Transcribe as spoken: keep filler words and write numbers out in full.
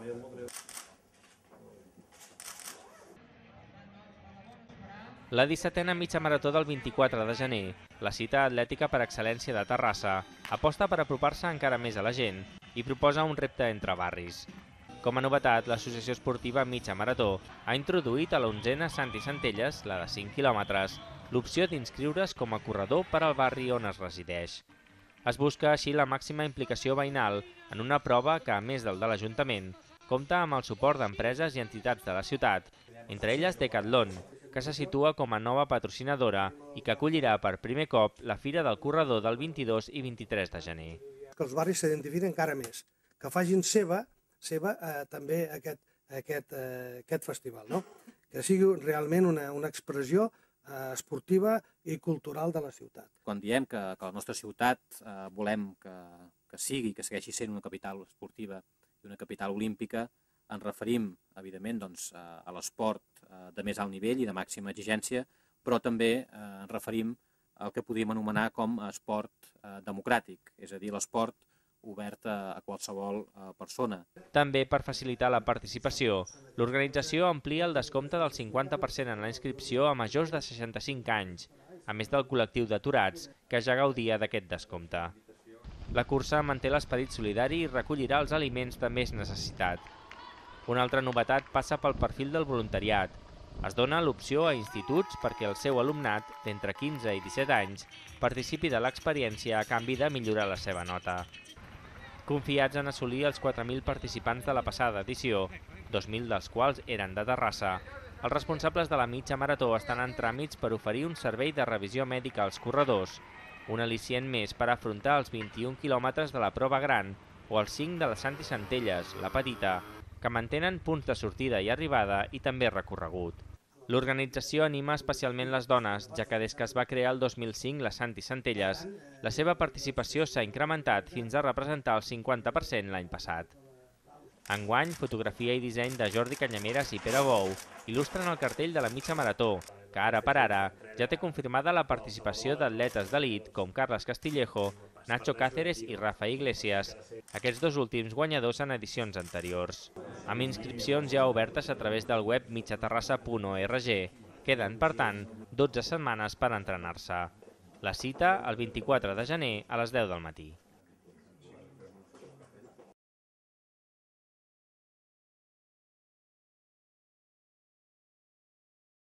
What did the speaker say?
La dissetena mitja marató del vint-i-quatre de gener, la cita atlètica per excel·lència de Terrassa, aposta per apropar-se encara més a la gent i proposa un repte entre barris. Com a novetat, l'associació esportiva Mitja Marató ha introduït a l'onzena Santi Centelles, la de cinc quilòmetres, l'opció d'inscriure's com a corredor per al barri on es resideix. Es busca així la màxima implicació veïnal en una prova que, a més del de l'Ajuntament, compta amb el suport d'empreses i entitats de la ciutat, entre elles Decathlon, que se situa com a nova patrocinadora i que acollirà per primer cop la Fira del Corredor del vint-i-dos i vint-i-tres de gener. Que els barris s'identifiquin encara més, que facin seva, seva eh, també aquest, aquest, eh, aquest festival, no? Que sigui realment una, una expressió eh, esportiva i cultural de la ciutat. Quan diem que, que la nostra ciutat eh, volem que, que sigui, que segueixi sent una capital esportiva i una capital olímpica, ens referim, evidentment, doncs, a l'esport de més alt nivell i de màxima exigència, però també ens referim al que podríem anomenar com a esport democràtic, és a dir, l'esport obert a qualsevol persona. També per facilitar la participació, l'organització amplia el descompte del cinquanta per cent en la inscripció a majors de seixanta-cinc anys, a més del col·lectiu d'aturats, que ja gaudia d'aquest descompte. La cursa manté l'esperit solidari i recollirà els aliments de més necessitat. Una altra novetat passa pel perfil del voluntariat. Es dona l'opció a instituts perquè el seu alumnat, d'entre quinze i disset anys, participi de l'experiència a canvi de millorar la seva nota. Confiats en assolir els quatre mil participants de la passada edició, dos mil dels quals eren de Terrassa, els responsables de la mitja marató estan en tràmits per oferir un servei de revisió mèdica als corredors, un al·licient més per afrontar els vint-i-un quilòmetres de la prova gran o els cinc de la Santi Centelles, la petita, que mantenen punts de sortida i arribada i també recorregut. L'organització anima especialment les dones, ja que des que es va crear el dos mil cinc la Santi Centelles, la seva participació s'ha incrementat fins a representar el cinquanta per cent l'any passat. Enguany, fotografia i disseny de Jordi Canyameres i Pere Bou il·lustren el cartell de la mitja marató, que ara per ara ja té confirmada la participació d'atletes d'elit com Carles Castillejo, Nacho Cáceres i Rafa Iglesias, aquests dos últims guanyadors en edicions anteriors. Amb inscripcions ja obertes a través del web mitjaterrassa punt org, queden, per tant, dotze setmanes per entrenar-se. La cita el vint-i-quatre de gener a les deu del matí.